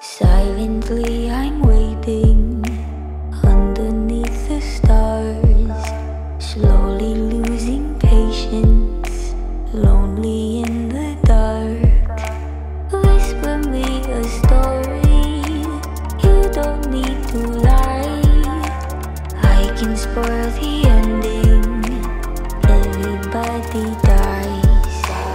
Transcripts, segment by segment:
Silently I'm waiting underneath the stars, slowly losing patience, lonely in the dark. Whisper me a story, you don't need to lie. I can spoil the ending, everybody dies.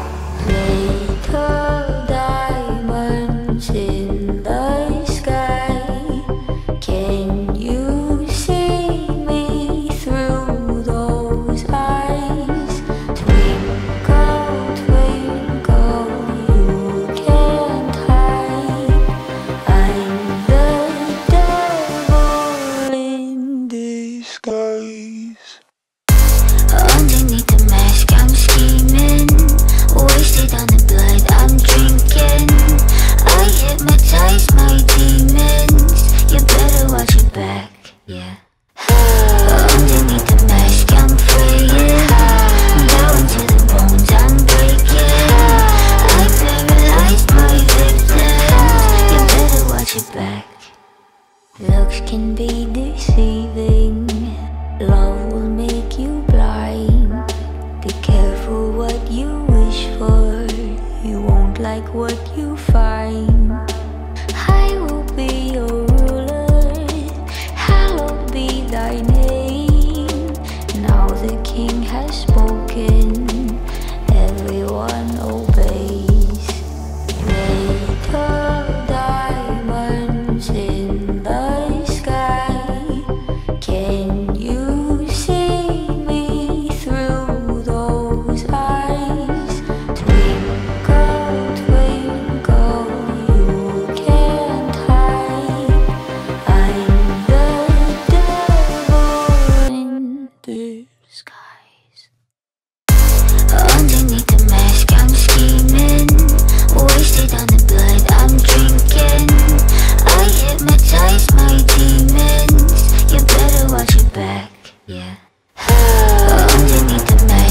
Little diamonds in the sky, can you see me through those eyes? Twinkle, twinkle, you can't hide. I'm the devil in disguise. Underneath the mask I'm scheming, wasted on the blood I'm drinking. I hypnotize my demons, you better watch your back, yeah. Underneath the mask I'm fraying, down to the bones I'm breaking. I paralyzed my victims, you better watch your back. Looks can be deceiving, love will make you blind. Be careful what you wish for, you won't like what you find. I will be your ruler, hallowed be thy name. Now the king has spoken, everyone obeys. Little diamonds in the sky, can you see me through those eyes? Twinkle, twinkle, you can't hide. I'm the devil in disguise. Underneath the mask I'm scheming, wasted on the blood I'm drinking. I hypnotize my demons, you better watch your back, yeah. Underneath the mask